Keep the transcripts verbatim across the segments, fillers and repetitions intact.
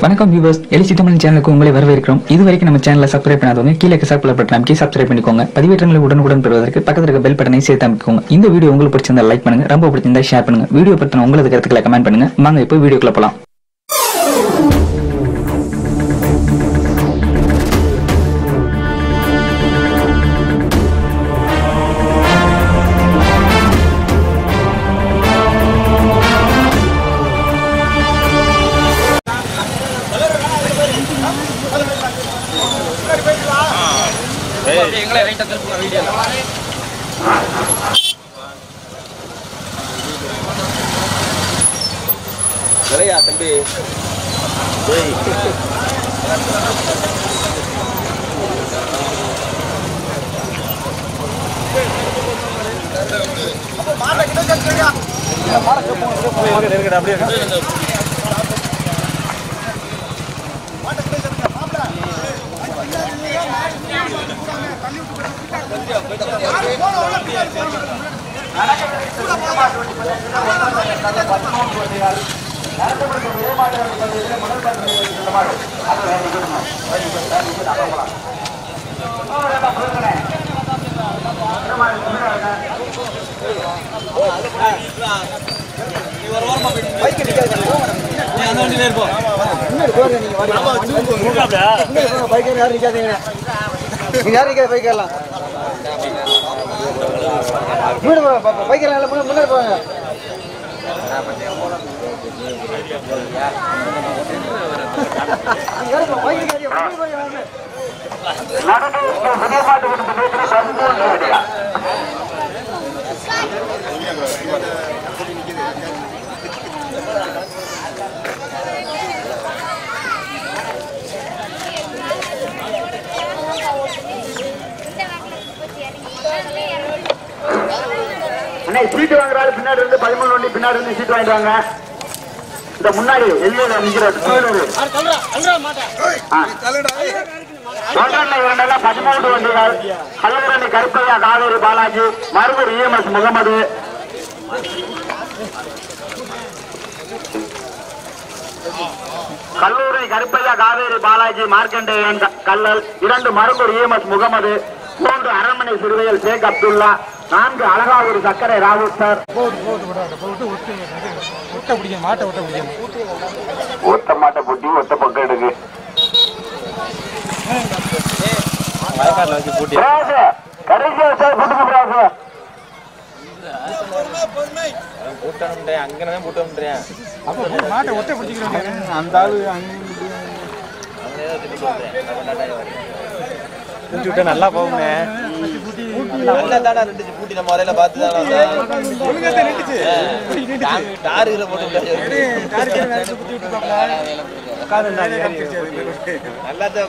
வணக்கம் வியூவர்ஸ், எலிசி தமிழ் சேனலுக்கு உங்களை வரவேற்கிறோம். இதுவரைக்கும் நம்ம சேனலை சப்ஸ்கிரைப் பண்ணாதவங்க கீழே சப்ஸ்கிரைப் பட்டன் அமைக்கி சப்ஸ்கிரைப் பண்ணிக்கோங்க. பதிவேற்றங்களை உடனுக்குடன் பெறுவதற்கு பக்கத்தில் இருக்க பெல் பட்டனை சேர்த்து அமைக்கோங்க. இந்த வீடியோ உங்களுக்கு பிடிச்சிருந்தா லைக் பண்ணுங்க, ரொம்ப பிடிச்சிருந்தா ஷேர் பண்ணுங்க. வீடியோ பத்தின உங்களது கருத்துக்களை கமெண்ட் பண்ணுங்க. வாங்க இப்போ வீடியோக்குள்ள போலாம். எங்களை ரைட்டா திருப்புங்க வீடியோல நிறையா தம்பி டேய் அப்ப மாட்ட கிட்ட கட்டுங்க மாட்ட போங்க போங்க நெருங்கடா அப்படியே மாட்ட கிட்ட கட்டுங்க மாப்ள முன்னாடி போங்க. சீட்டு வாங்குறாரு பின்னாடி இருந்து பதிமூணு வண்டி பின்னாடி இருந்து சீட்டு வாங்கிடுவாங்க. இந்த முன்னாடி எல்லையில நிற்கிறது இரண்டெல்லாம் பதிமூன்று வண்டிகள். கல்லூரணி கருப்பையா காவேரி பாலாஜி, மருதூர் இஎம்எஸ் முகமது, கல்லூரி கருப்பையா காவேரி பாலாஜி, மார்க்கண்டேயன் கல்லல், இரண்டு மருதூர் இஎம்எஸ் முகமது, மூன்று அரண்மனை சிறுவையில் ஷேக் அப்துல்லா, நான்கு அழகாவூர் சக்கரை ராவுத் சார். ஒத்த மாட்டை பூட்டி ஒத்த பக்கம் எடுக்கு கடைசியா சார் போட்டுக்க அங்கதான் போட்டு வந்துறேன் மாட்டை ஒட்ட பிடிச்சிக்கிறேன் அந்த ஆளு நல்லா போகுங்க. பூட்டி நம்ம வரையில பார்த்துதான் நல்லாத்தான்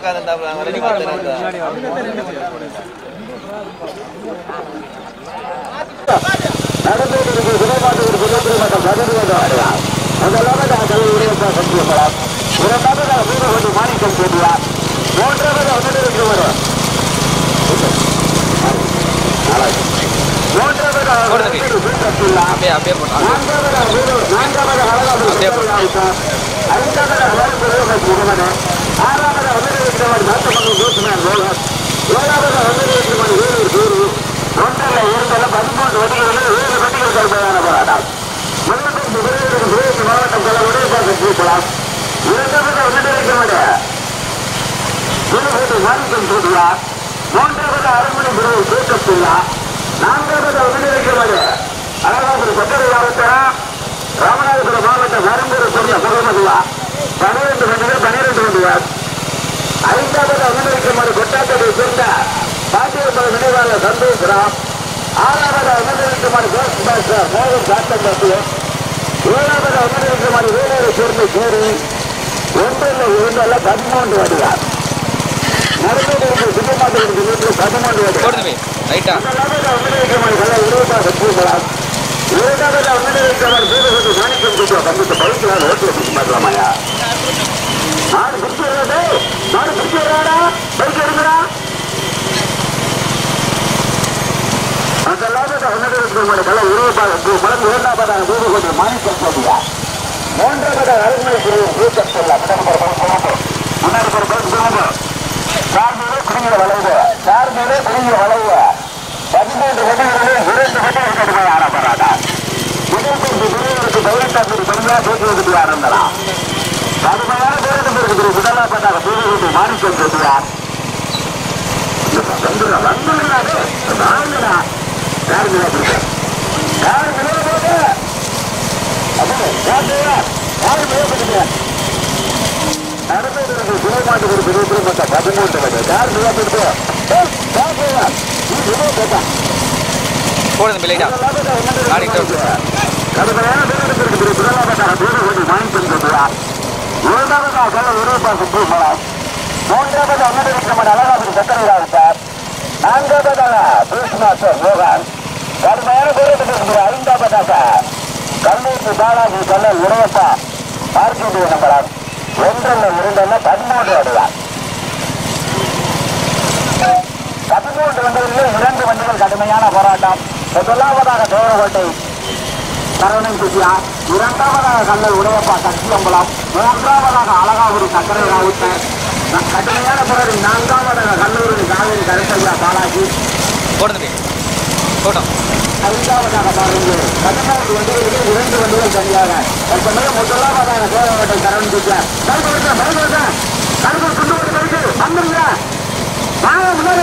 உட்காந்து மாணிக்கம் போட்டியா மூன்றாவது அவனோட இருக்கிறவர் மூன்றாவது அரண்மனை பிரிவு தூக்கத்துள்ளா, நான்காவது உடனடிக்கிறது அழகாபுரி கொட்டரை மாவட்டம், ராமநாதபுரம் மாவட்டம் வரும்பூர் சொன்ன முகமதுவா, பனிரெண்டு வண்டிகள் பனிரெண்டு வண்டிகள். ஐந்தாவது உடனடிக்குமாறு கொட்டாட்டத்தை சேர்ந்த பாட்டியம்பது நினைவாளர் சந்தோஷ்ராம், ஆறாவது உடனடிக்குமாறு கோஸ்பாஸ்டர் மோகன் காத்தம்பட்டு, ஏழாவது உடனடிக்குமாறு வேலூரை சேர்ந்த சேரி, ஒன்றில் இரண்டல்ல பதிமூன்று வண்டிகள். மூன்றாவது அரண்மனை பிரிவு தூக்கி விட்டு ஆரம்பலாம் கடுமையான பேருந்து இருக்குது முதலாவதாக பூமிக்கு மாணிக்கம் சொல்லுவார் வந்துடுறாரு வாங்கடா யாரு மிளகா பிடிக்க யாரு மிளகா போது அப்போ யாரு மிளகா பிடிக்க அடுத்தது குணமாட்டு ஒரு பெரிய குடும்பத்தை பதிமூன்று வயது யார் மிளகா பிடிக்க போடுது பிள்ளைடா கடுமையான பேருந்து இருக்குது முதலாவதாக பூமி மாணிக்கம் சொல்லுவார் இரண்டாவதாக சொல்ல உருவப்பாசம் பூமலாம் மூன்றாவது அண்ணன் விக்ரமன் அழகாபுரி சக்கரவராஜ் சார் நான்காவதாக பூஷ்மாஸ்டர் மோகன் கடுமையான பேருந்து இருக்கிற ஐந்தாவதாக கல்லூரி பாலாஜி கல்லல் உடையப்பா பார்க்கின்ற நம்பலாம் ஒன்றல்ல இரண்டல்ல பதிமூன்று அடையார் பதிமூன்று வண்டிகளில் இரண்டு வண்டிகள் கடுமையான போராட்டம் முதலாவதாக தேவகோட்டை சரவணன் குட்டியார் இரண்டாவதாக கல்லல் உடையப்பா சக்தியம்பலம் மூன்றாவதாக அழகாபுரி சக்கரை ராவுத்தர் கடுமையான போராடி நான்காவதாக கல்லூரி காவிரி கருத்தையா பாலாஜி போடுது போட்டோம் ஐந்தாவதாக பாருங்கள் பதிமூன்று வண்டிகளில் இரண்டு வண்டிகள் தனியாக தற்சமயம் முதலாவதாக தேவகோட்டை சரவணன் குட்டியார் கருப்பு கொண்டு வந்து கழிச்சு வந்துருங்க வாங்க முன்னாடி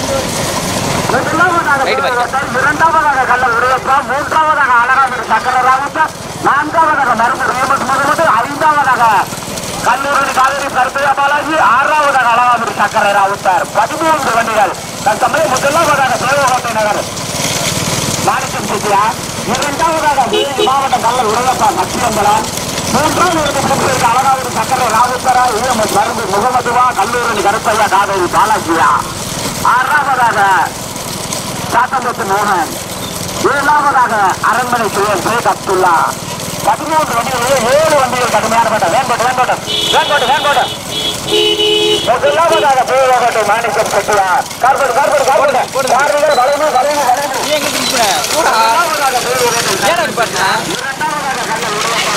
இரண்டாவதாக கல்லல் உடையப்பா மூன்றாவதாக அழகாபுரி சக்கரை ராவுத்தர் நான்காவதாக மருந்து ரேமஸ் முதல்வது ஐந்தாவதாக கல்லூரி காவிரி கருத்தையா பாலாஜி ஆறாவதாக அழகாபுரி சக்கரை ராவுத்தர் பதிமூன்று வண்டிகள் தற்சமயம் முதலாவதாக தேவகோட்டை நகர் மாணிக்கம் செட்டியார் இரண்டாவதாக மாவட்டம் கல்லல் உடையப்பா சக்தியம்பலம் மூன்றாவது அழகாபுரி சக்கரை ராவுத்தரா மருந்து முகமதுவா கல்லூரி கருத்தையா காவேரி பாலாஜியா ஆறாவதாக சாத்தம்பத்து மோகன் ஏழாவதாக அரண்மனை சுயல் ஷேக் அப்துல்லா பதிமூன்று வண்டிகளில் ஏழு வண்டிகள் கடுமையான பட்டம் வேண்பட்டு வேண்பட்டு வேண்பட்டு வேண்பட்டு முதலாவதாக தேவகோட்டை மாணிக்கம் செட்டியார் கார்படு கார்படு கார்படு கார்படு வளைவு வளைவு வளைவு இரண்டாவதாக தேவகோட்டை இரண்டாவதாக கல்லல் உடையப்பா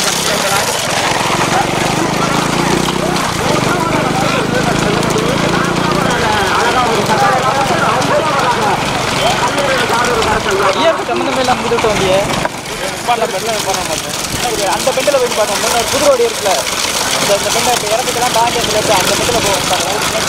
சம்பந்தமே இல்லாம புது வண்டியை பண்ண பெண்ணில் பண்ண மாட்டேன் அந்த பெண்ணில் போய் பார்த்தோம் புது ரோடு இருக்குல்ல இந்த இந்த பெண்ணை இப்போ இறக்கத்தெல்லாம் தாண்டி அந்த லெஃப்ட் அந்த பெண்ணில் போவாங்க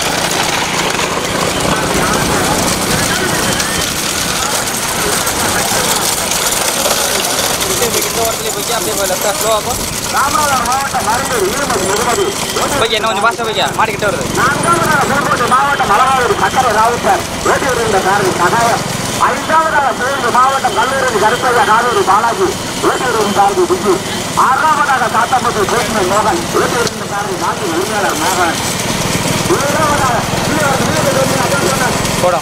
இந்த ஓரத்துலேயே போய்க்கு அப்படியே போய் லெஃப்டாக ஸ்லோ ஆகும் ராமநாதபுரம் மாவட்டம் மருந்தூர் ஈரமதி முகமது போய்க்கு என்ன கொஞ்சம் பாஸ்டாக போய்க்கா மாடிக்கிட்ட வருது நான்காவதாக புதுக்கோட்டை மாவட்டம் அழகாவூர் சக்கரை ராவுத்தர் ஓட்டி வருகின்ற காரணி சகாயம் ஐந்தாவதாக சிவகங்கை மாவட்டம் கல்லூரி கருப்பையா காவேரி பாலாஜி ஓட்டி வருகின்ற காரணி விஜி ஆறாவதாக சாத்தம்பட்டி கோஷ்மன் மோகன் ஓட்டி வருகின்ற காரணி நாட்டு உரிமையாளர் மோகன் ஏழாவதாக போடும்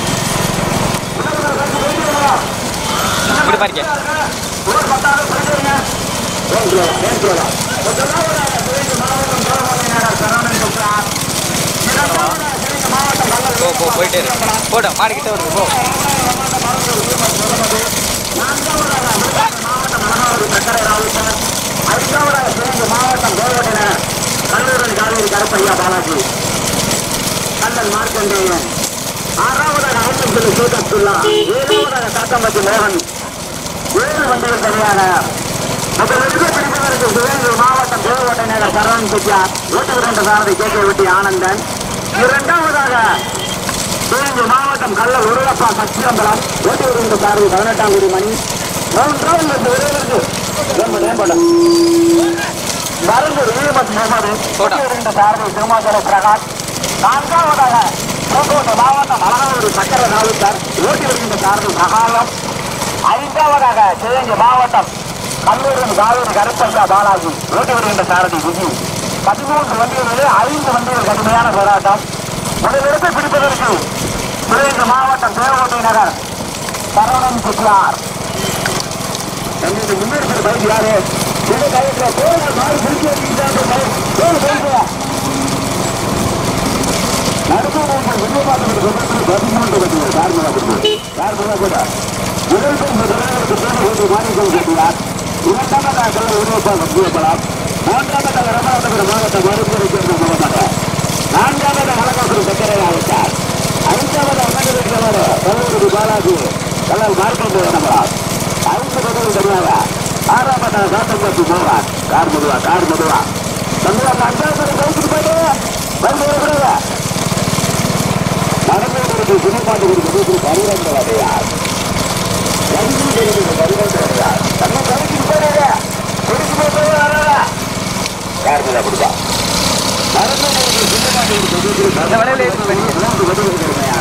இப்படி பாருங்க ஒரு பத்தாவது படிக்கிறீங்க முதலாவதாக சிவகங்கை மாவட்டம் சோழமலையினர் சரவணன் குப்தார் இரண்டாவதாக சிவகங்கை மாவட்டம் போ போ போயிட்டே இருக்கு போடும் மாடிக்கிட்ட வருது போ நான்காவதாக மாவட்டம் அழகாவூர் சக்கரை ராவுத்தர் ஐந்தாவதாக சிவகங்கை மாவட்டம் கோவட்டினர் கல்லூரி காவேரி கருப்பையா பாலாஜி கல்லல் மார்க்கண்டேயன் ஆறாவதாக அவுத்தல் ஷேக் அப்துல்லா ஏழாவதாக சாத்தம்பட்டி மோகன் ஏழு வண்டிகள் சரியாக முதலிற்கு பிடிப்பதற்கு சிவகங்கை மாவட்டம் தேவகோட்டை நகர் சரவணன் செட்டியார் ஓட்டு விரண்ட சாரதி கே கே வெட்டி ஆனந்தன் இரண்டாவதாக சிவகங்கை மாவட்டம் கல்லல் உருளப்பா சக்தியம்பலம் ஓட்டு விரண்ட சாரதி பதினெட்டாம் குடி மணி மூன்றாவது விரைவிற்கு மருந்து ஈமத் முகமது ஓட்டு விரண்ட சாரதி திருமாச்சல பிரகாஷ் நான்காவதாக புதுக்கோட்டை மாவட்டம் அழகாவூர் சக்கரை ராவுத்தர் ஓட்டி வருகின்ற சாரதி சகாயம் ஐந்தாவதாக சிவகங்கை மாவட்டம் கல்லூரி காவிரி கருப்பையா பாலாஜி ஓட்டி வருகின்ற சாரதி விஜி பதிமூன்று வண்டிகளிலே ஐந்து வண்டிகள் கடுமையான போராட்டம் முதலிடத்தை பிடிப்பதற்கு சிவகங்கை மாவட்டம் தேவகோட்டை நகர் சரவணன் குப்தார் முன்னெடுக்கிற பைக் யாரு மாறி பிடிச்சி பதிமூன்று வண்டிகள் யார் கூட முதல் மாநிலம் கேட்டார் இரண்டாவதாக உருவப்பலாம் மூன்றாவதாக ராமநாதபுரம் மாவட்ட மருத்துவரை சேர்ந்த முகமாக நான்காவதாக அழகாபுரி சக்கரை ஆவிட்டார் ஐந்தாவது அண்ணன் கல்லூரி பாலாஜி கல்லல் மார்க்கெட் எனப்படார் ஐந்து பதிவு தனியாக ஆறாவது மாவட்டம் காத்தம்பட்டி மோகன் கார் முதுவா கார் முதுவா தம்பி அந்த அஞ்சாவது கவுத்துட்டு போயிட்டு வந்து வரக்கூடாது நடந்தவர்களுக்கு குணப்பாட்டு கொடுக்கிறது பரிவந்தவாதையார் பரிவந்தவாதையார் தன்னை கணக்கு போயிடுங்க கொடுத்து போய் வராத கார் முதுவா கொடுப்பா நடந்தவர்களுக்கு குணப்பாட்டு கொடுக்கிறது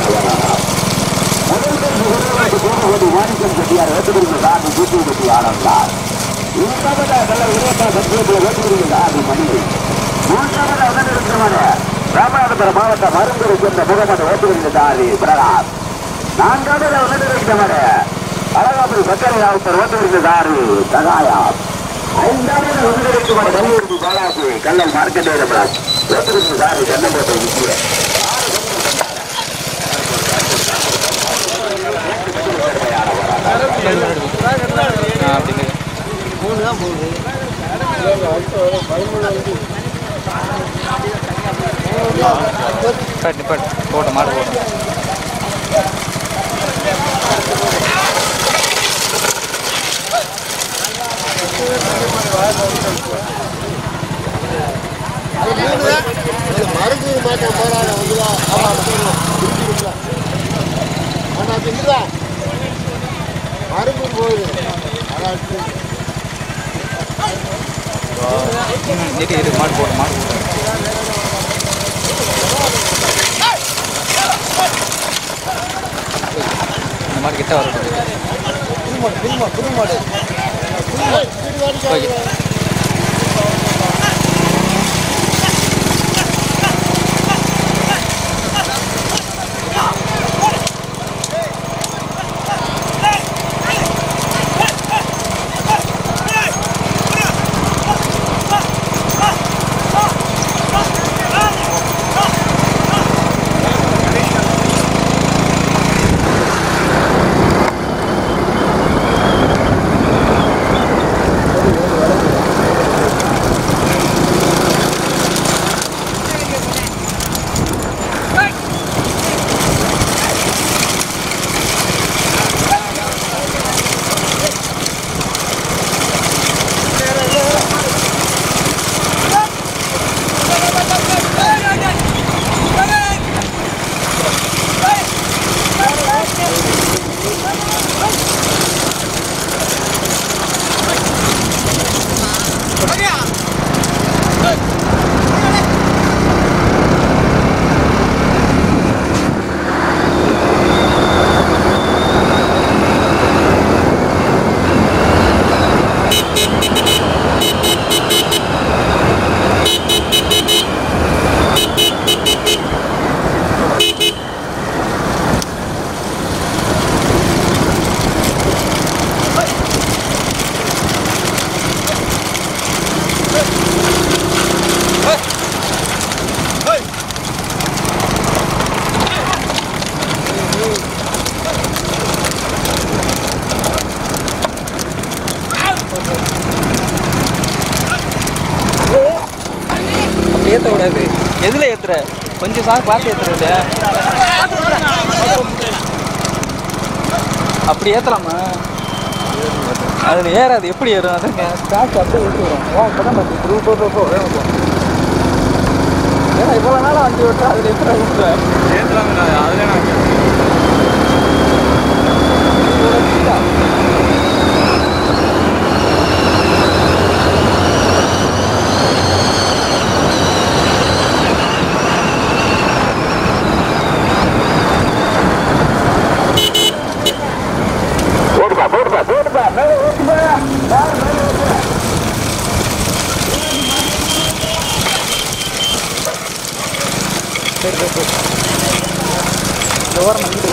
மாணிக்கம் செட்டியார் வேட்டுக்குடிந்த சார்பு கூட்டு கட்டி ஆனந்தார் இரண்டாவதாக இருபத்தாம் சத்தியத்தில் வேட்டுக்குடிந்த சார்பு மணி மூன்றாவதாக உடனிருக்கிறவன ராமநாதபுரம் மாவட்ட மருந்தூரை சேர்ந்த முகமது வேட்டுக்குடிந்த சார்பு பிரகாஷ் நான்காவதாக உடனிருக்கிறவன அழகாபுரி சக்கரை ராவுத்தர் வேட்டுக்குடிந்த சார்பு சகாயா ஐந்தாவது உடனிருக்கிறவன கல்லூரி பாலாஜி கல்லல் மார்க்கெட்டேர வேட்டுக்குடிந்த சார்பு சென்னம்போட்டை முக்கிய மூணு தான் போகுது போட்ட மாடு போட்டோம் மருந்து மாற்றம் போராட வந்துதா ஆனால் திண்டுதா மருந்து போகுது இது இது மாடு போட்டோம் மாடு போட்டோம் இந்த மாடு கிட்ட வர புது மாடு புது மாடு ஓகே ஏற்ற கூடாது எதில் ஏற்றுற கொஞ்சம் சார் பார்த்து ஏற்றுறது அப்படி ஏற்றலாமா அதில் ஏறாது எப்படி ஏறும் அதுங்க காசு அப்படியே ஏற்றி வரும் வா இப்போ தான் பார்த்து த்ரூ போ போ வேணும் போ ஏன்னா இவ்வளோ நாள் வண்டி விட்டா அதில் எப்படி விட்டுறேன் ஏற்றலாங்க அதில் நான் ஓரம் வந்து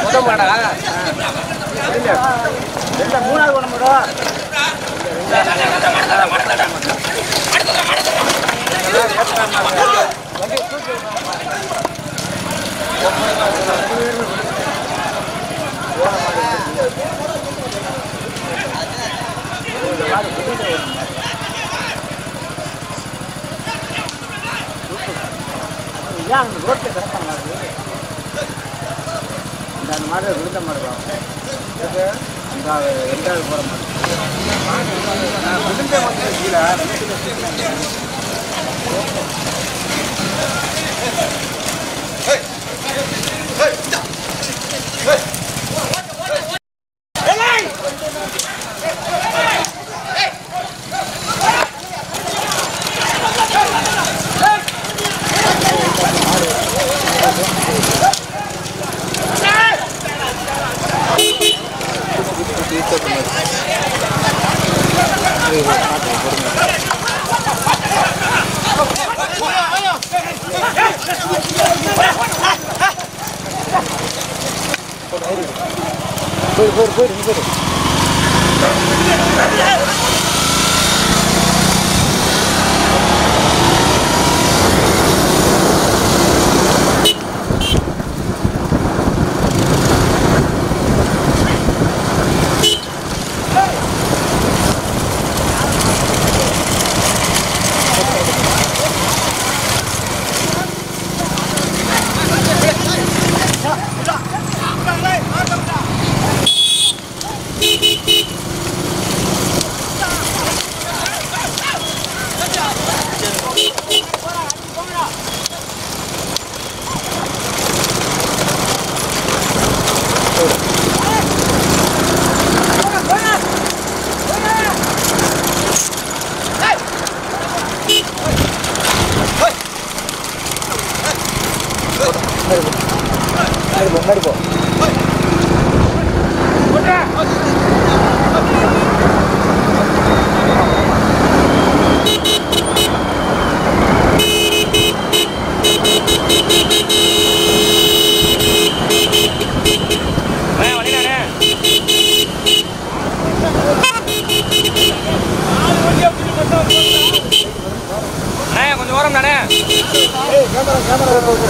மூணாவது ஒன்று மட்டும் ஏன் அந்த ரோட்டில் கரெக்டாக இந்த அந்த மாதிரி விழுந்த மாதிரி தான் அந்த ரெண்டாவது போகிற மாதிரி விழுந்த மாதிரி கீழே போய் போய் போய் போய் முன்னாடி போ கொஞ்சம் ஓரம் தானே கேமரா கேமரா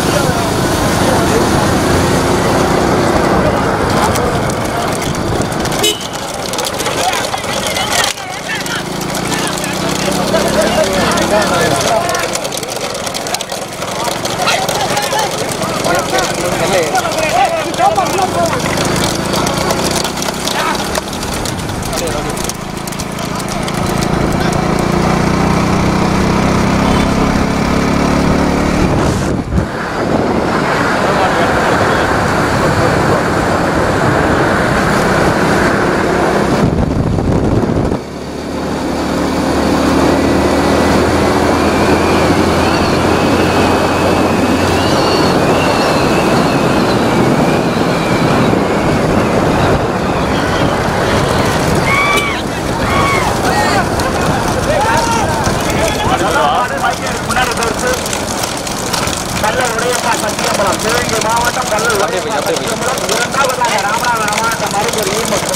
சிவகங்கை மாவட்டம் கல்லூர் இரண்டாவதாக ராமநாதபுரம் மாவட்டம் மருந்தூர்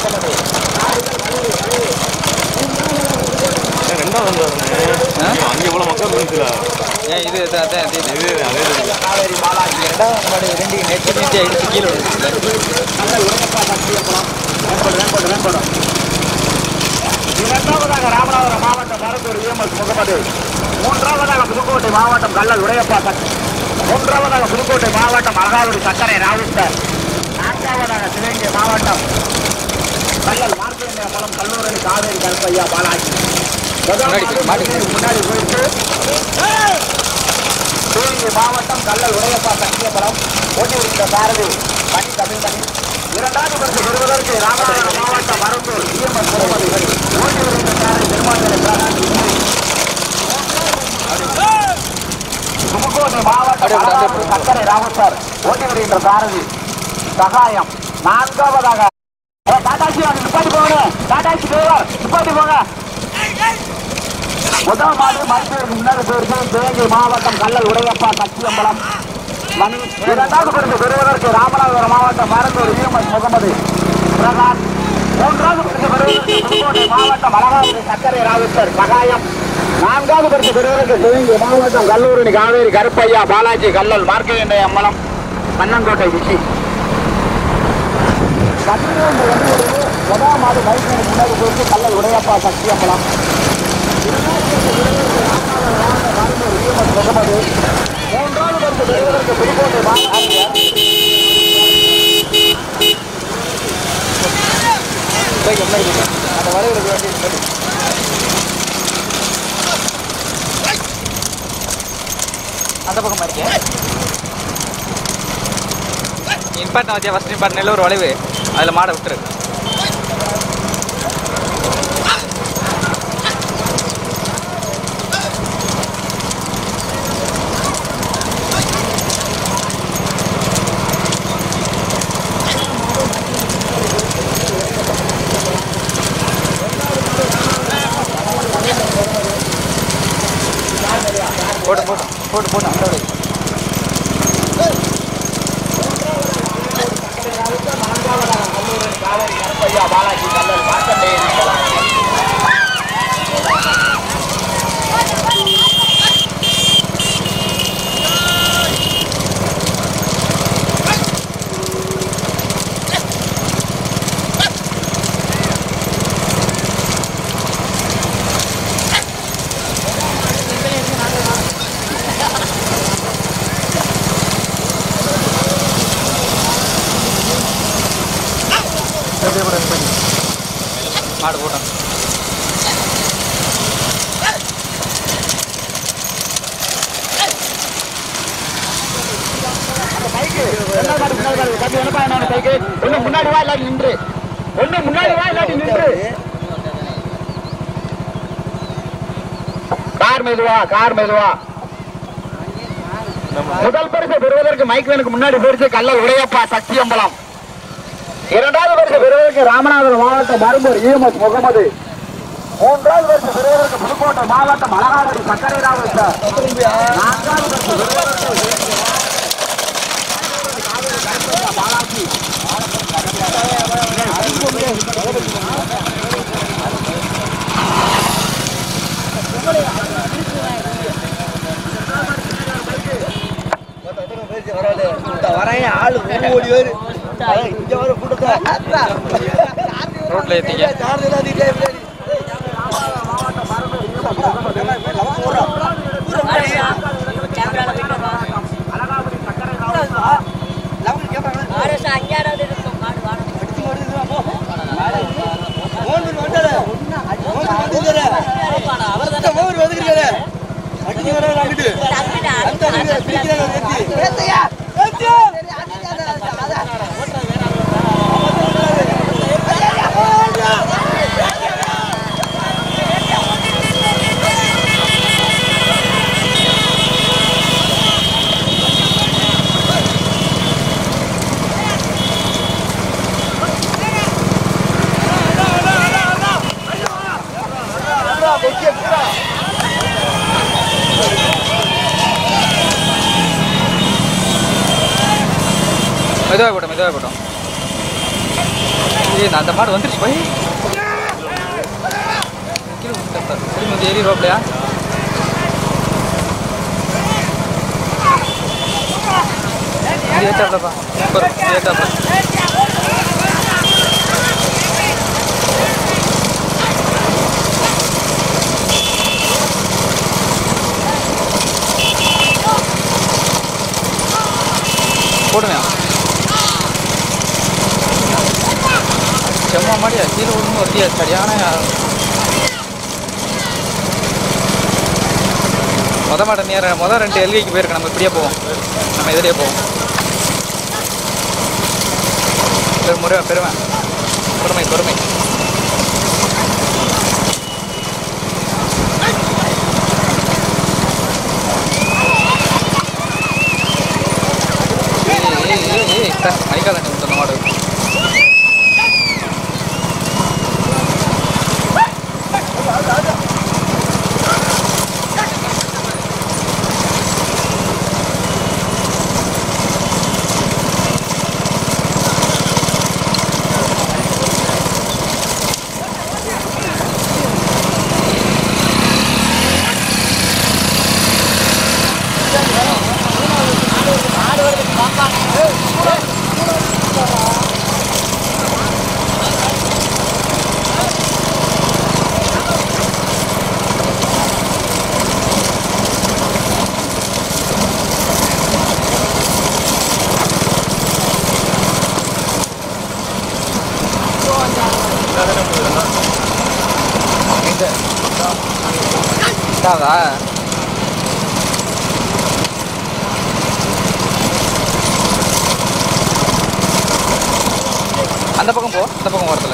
ரெண்டாவது அங்கே எவ்வளோ மக்கள் இருந்துச்சுல ஏன் இது இது அதே காவேரி பாலாஜி ரெண்டாவது மாடு ரெண்டு நெட்டு நெட்டி அடிச்சு கீழே விழுந்துச்சு. இரண்டாவதாக ராமநாதபுரம் மாவட்டம் மருந்தூர் இஎம்எஸ் முகமது, மூன்றாவதாக புதுக்கோட்டை மாவட்டம் கல்லல் உடையப்பா சக் மூன்றாவதாக புதுக்கோட்டை மாவட்டம் அழகாவூர் சக்கரை ராவுஸ்தர், நான்காவதாக சிவகங்கை மாவட்டம் கல்லல் மார்க்கேந்திர மூலம் கல்லூரி காவேரி கருப்பையா பாலாஜி முன்னாடி போயிட்டு சிவகங்கை மாவட்டம் கல்லல் உடையப்பா சத்தியபுரம் ஓட்டி வருகின்ற சாரதி பணி தமிழ் பணி. இரண்டாவது பரிசு பெறுவதற்கு ராமநாதபுரம் மாவட்டம் மருந்தூர் இஎம்எஸ் முகமது ஓட்டி வருகின்ற சாரதி பெருமாள் புதுக்கோட்டை மாவட்டம் சக்கரை ராமசார் ஓட்டி வருகின்ற சாரதி சகாயம். நான்காவதாக டாடாசி நிப்பாட்டி போங்க, டாடாசி டிரைவர் நிப்பாட்டி போங்க. முதல் மாடு மருத்துவருக்கு முன்னாடி போயிருக்கு சிவகங்கை மாவட்டம் கல்லல் உடையப்பா சத்தியம்பலம். இரண்டாவது பரிசு பெறுவதற்கு ராமநாதபுரம் மாவட்டம் மரத்தூர் ஈஎம்எஸ் முகமது பிரகாஷ். மூன்றாவது பரிசு பெறுவதற்கு புதுக்கோட்டை மாவட்டம் அழகாபுரி சக்கரை ராவிஸ்டர் சகாயம். நான்காவது பரிசு பெறுவதற்கு சிவகங்கை மாவட்டம் கல்லூரணி காவேரி கருப்பையா பாலாஜி கல்லல் மார்க்கெண்டை அம்பலம் கண்ணங்கோட்டை விசி. முதலாம் மாடு மைசூர் முன்னாடி போயிட்டு கல்லல் உடையப்பா சக்தி அம்பலம். முகமது. மூன்றாவது பரிசு பெறுவதற்கு புதுக்கோட்டை மாவட்டம் அந்த வரைவுக்கு வேண்டிய அந்த பக்கமாக இருக்கேன். இம்பார்ட்டன் வச்சா ஃபஸ்ட் இம்பார்ட்டன் ஒரு வளைவு அதில் மாடை விட்டுரு. போட்டு போட்டு போட்டு போட்டு அந்த வளைவு பாலாஜி கல்லல் மார்க்கெண்டை மாடு போட்டோம். ஒண்ணு முன்னாடி வா இல்லாட்டி நின்று ஒண்ணு முன்னாடி வா இல்லாட்டி நின்று கார் மெதுவா கார் மெதுவா. முதல் பரிசு பெறுவதற்கு மைக்வேனுக்கு முன்னாடி பரிசு கல்லல் உடையப்பா சக்தி அம்பலம். இரண்டாவது பரிசு பெறுவதற்கு ராமநாதபுரம் மாவட்டம் மரும்பூர் ஈஎம்எஸ் முகமது. மூன்றாவது பரிசு பெறுவதற்கு புதுக்கோட்டை மாவட்டம் அழகாபுரி சக்கரை ராவிஸ்டர். நான்காவது பரிசு பெறுவதற்கு பாலாஜி. வரைய ஆளு ஓடி வரு இங்க வர கூட்டத்தை ரோட்ல ஏற்றிங்க. மெதுவாக போட்டோம் மெதுவாக போட்டோம். ஏ அந்த மாடு வந்துருச்சு போய் திரும்பி வந்து ஏறி ரோப்லையா ஏட்டாப்லப்பா சூப்பர் ஏட்டாப்ல. போடுங்க செம்ம மாடியா கீழே ஒன்றும் வருதியா சரியான மொதல் மாட்டை நேர மொதல் ரெண்டு எல்கைக்கு போயிருக்கு. நம்ம இப்படியே போவோம், நம்ம எதிரியே போவோம். முறை பெருமை பொறுமை பொறுமை. மைக்கால சொன்ன மாடு தாவா அந்த பக்கம் போ, இந்த பக்கம் ஓரத்தில்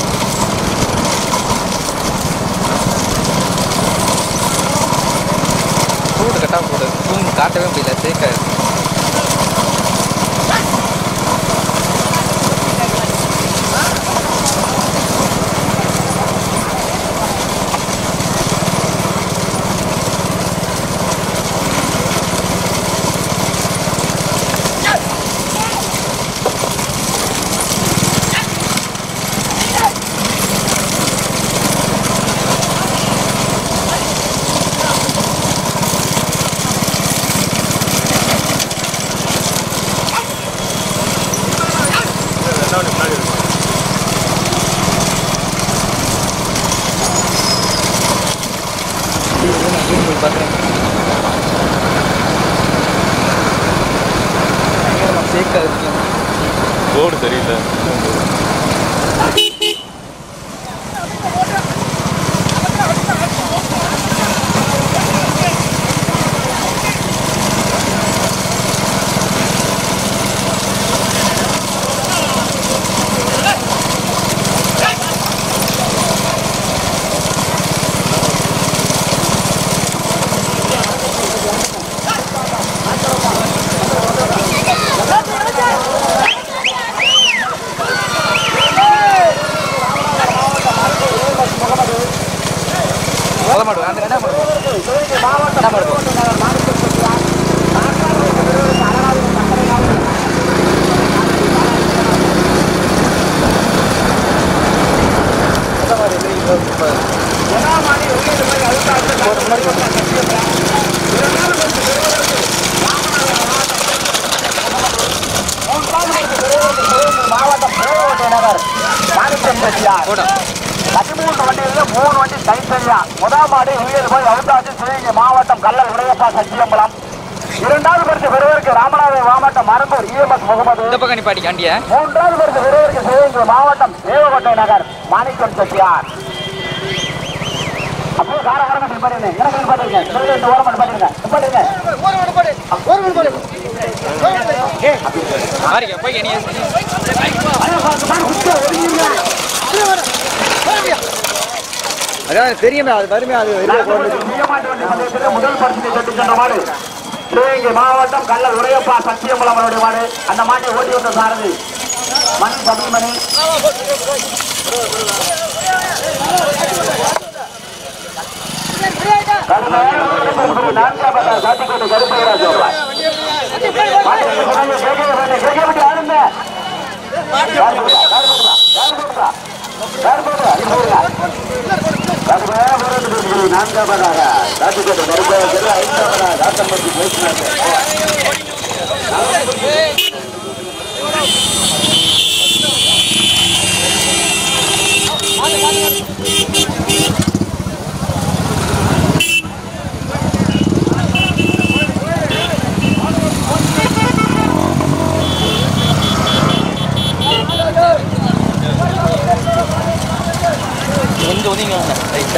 சூடு கட்டாக போடு. தூண் காட்டவே முடியல, தேக்காது. ரோடு சரியில்லை. பதிமூன்று வண்டிகளில் மூணு வண்டி தைத்தறியா. முதல் மாடு உயர் போய் அவுத்தாச்சு சிவகங்கை மாவட்டம் கல்லல் உடையப்பா சத்தியம்பலம். இரண்டாவது பரிசு பெறுவதற்கு ராமநாதபுரம் மாவட்டம் மரம்பூர் இஎம்எஸ் முகமது. மூன்றாவது பரிசு பெறுவதற்கு சிவகங்கை மாவட்டம் தேவகோட்டை நகர் மாணிக்கம் செட்டியார். அப்படியே காரகாரங்க நிப்பாட்டுங்க. எனக்கு நிப்பாட்டுங்க. இந்த ஓரம் நிப்பாட்டுங்க. நிப்பாட்டுங்க. அதான் தெரியுமே, அது வறுமையா அது முதல் பரிசை பெற்று சென்ற மாடு சிவகங்கை மாவட்டம் கல்லல் உடையப்பா சத்தியம்பலம் அவருடைய மாடு. அந்த மாட்டை ஓட்டி வந்த சாரதி மணி தமிழ்மணி. சாத்திக்கோட்டை கருப்பையராஜ் நான்காவதாக சாத்திக்கோட்டை கருப்பையராஜ், ஐந்தாவதாக காத்தம்பட்டி பேசினார்கள். கொஞ்சம் ஒதுங்க ரைட்டா.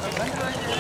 ரெண்டு வயசு